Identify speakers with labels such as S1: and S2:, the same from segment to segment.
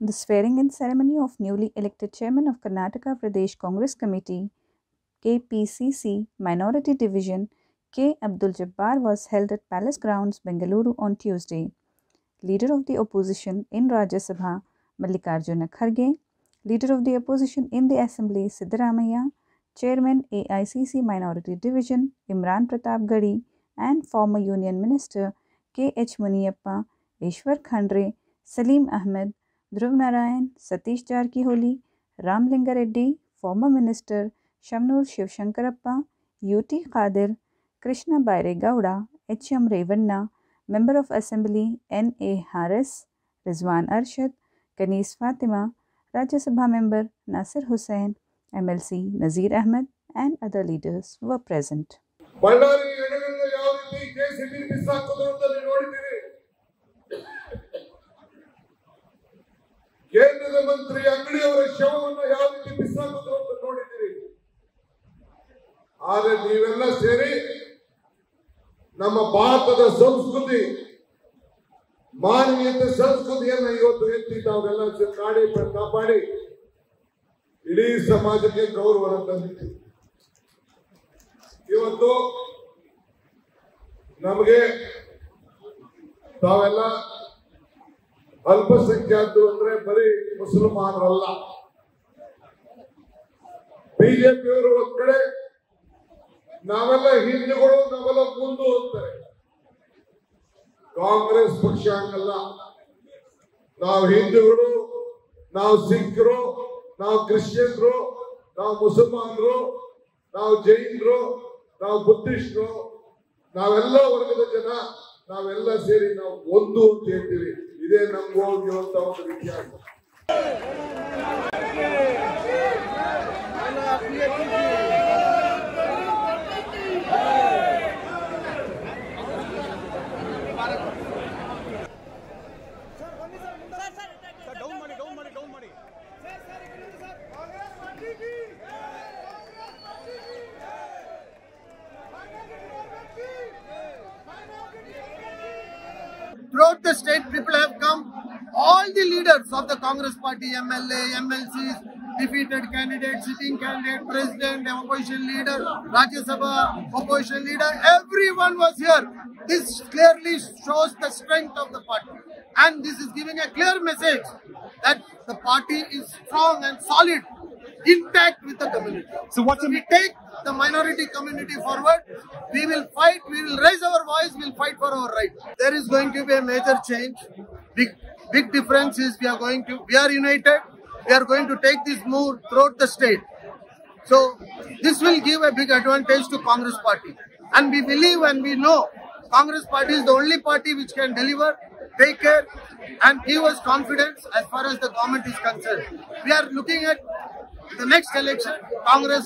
S1: The swearing-in ceremony of newly elected chairman of Karnataka Pradesh Congress Committee KPCC Minority Division K. Abdul Jabbar was held at Palace Grounds, Bengaluru on Tuesday. Leader of the opposition in Rajya Sabha Mallikarjuna Kharge, Leader of the opposition in the Assembly Siddaramaiah, Chairman AICC Minority Division Imran Pratap Gadi, and former Union Minister K.H. Muniyappa, Ishwar Khandre, Salim Ahmed, Dhruv Narayan, Satish Jarkiholi, Ramlinga Reddy, former Minister Shamnur Shivshankarappa, U.T. Qadir, Krishna Baire Gowda, H.M. Revanna, Member of Assembly N.A. Haris, Rizwan Arshad, Kanis Fatima, Rajya Sabha Member Nasir Hussain, MLC Nazir Ahmed, and other leaders were present.
S2: ಕೇಂದ್ರದ ಮಂತ್ರಿ ಅಂಗಡಿಯವರ ಶವವನ್ನು ಯಾವ ರೀತಿ ಬಿಸಾಕಿದ್ರು ಅಂತ ನೋಡಿದ್ದೀರಿ. ಆದರೆ ನೀವೆಲ್ಲ ಸೇರಿ ನಮ್ಮ ಭಾರತದ ಸಂಸ್ಕೃತಿ ಮಾನವೀಯತೆ ಸಂಸ್ಕೃತಿಯನ್ನು ಇವತ್ತು ಎತ್ತಿ ತಾವೆಲ್ಲ ಕಾಪಾಡಿ ಇಡೀ ಸಮಾಜಕ್ಕೆ ಗೌರವ ತಂದಿದ್ದೀವಿ. ಇವತ್ತು ನಮಗೆ ತಾವೆಲ್ಲ ಅಲ್ಪಸಂಖ್ಯಾತರು ಅಂದ್ರೆ ಬರೀ ಮುಸಲ್ಮಾನರಲ್ಲ. ಬಿಜೆಪಿಯವರು ಒಂದ್ ಕಡೆ ನಾವೆಲ್ಲ ಹಿಂದೂಗಳು, ನಾವೆಲ್ಲ ಮುಂದು ಅಂತಾರೆ. ಕಾಂಗ್ರೆಸ್ ಪಕ್ಷ ಹಂಗಲ್ಲ. ನಾವು ಹಿಂದೂಗಳು, ನಾವು ಸಿಖ್ರು, ನಾವು ಕ್ರಿಶ್ಚಿಯನ್ರು, ನಾವು ಮುಸಲ್ಮಾನರು, ನಾವು ಜೈನರು, ನಾವು ಬುದ್ಧಿಸ್ಟರು, ನಾವೆಲ್ಲ ವರ್ಗದ ಜನ ನಾವೆಲ್ಲ ಸೇರಿ ನಾವು ಒಂದು ಅಂತ ಹೇಳ್ತೀವಿ. ಇದೇ ನಮ್ಗೆ ಹೋಗಿರುವಂತ ಒಂದು ವ್ಯತ್ಯಾಸ.
S3: Throughout the state, people have come. All the leaders of the Congress party, MLA, MLCs, defeated candidates, sitting candidate, president, opposition leader, Rajya Sabha opposition leader, everyone was here. This clearly shows the strength of the party. And this is giving a clear message that the party is strong and solid, intact with the community. So we take the minority community forward, we will fight, we will raise our voice, we will fight for our right. There is going to be a major change. Big difference is we are united, we are going to take this move throughout the state. So this will give a big advantage to Congress party. And we believe and we know Congress party is the only party which can deliver, take care and give us confidence as far as the government is concerned. We are looking at the next election. Congress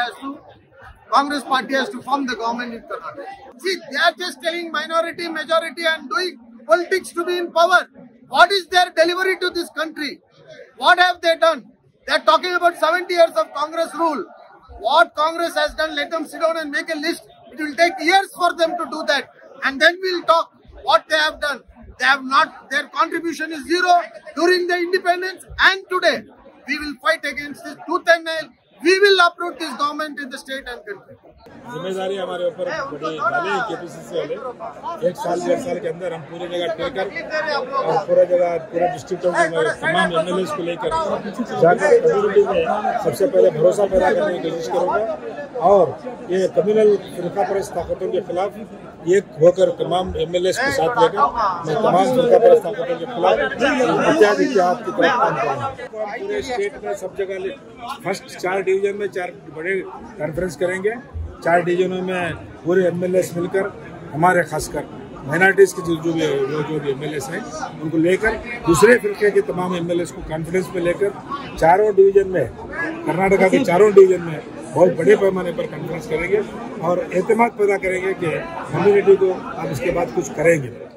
S3: party has to form the government in Karnataka. See, they are just telling minority, majority and doing politics to be in power. What is their delivery to this country? What have they done? They are talking about 70 years of Congress rule. What Congress has done, let them sit down and make a list. It will take years for them to do that. And then we'll talk what they have done. They have not, their contribution is zero during the independence and today. We will fight against this tooth and nail. We will uproot this government in the state and country.
S4: जिम्मेदारी हमारे ऊपर बड़ी डाली है KPCC वाले। 1 साल 1.5 साल के अंदर हम पूरी जगह टेकर और पूरे डिस्ट्रिक्टों के तमाम एमएलए को लेकर जाकर कम्युनिटी में सबसे पहले भरोसा पैदा करने की कोशिश करूंगा और ये कम्युनल फिरकापरस्त ताकतों के खिलाफ एक होकर तमाम एमएलए के साथ लेकर मैं तमाम फिरकापरस्त ताकतों के खिलाफ इत्यादि की हाथ की तरफ काम करूंगा। पूरे स्टेट में सब जगह फर्स्ट 4 डिवीजन में 4 बड़े कॉन्फ्रेंस करेंगे। 4 डिवीजनों में पूरे एमएलए मिलकर हमारे खासकर माइनॉरिटीज के जो भी एमएलए हैं उनको लेकर दूसरे फिरके के तमाम एमएलए को कॉन्फ्रेंस में लेकर चारों डिवीजन में कर्नाटका के चारों डिवीजन में बहुत बड़े पैमाने पर कॉन्फ्रेंस करेंगे और एतमाद पैदा करेंगे कि कम्युनिटी को अब इसके बाद कुछ करेंगे।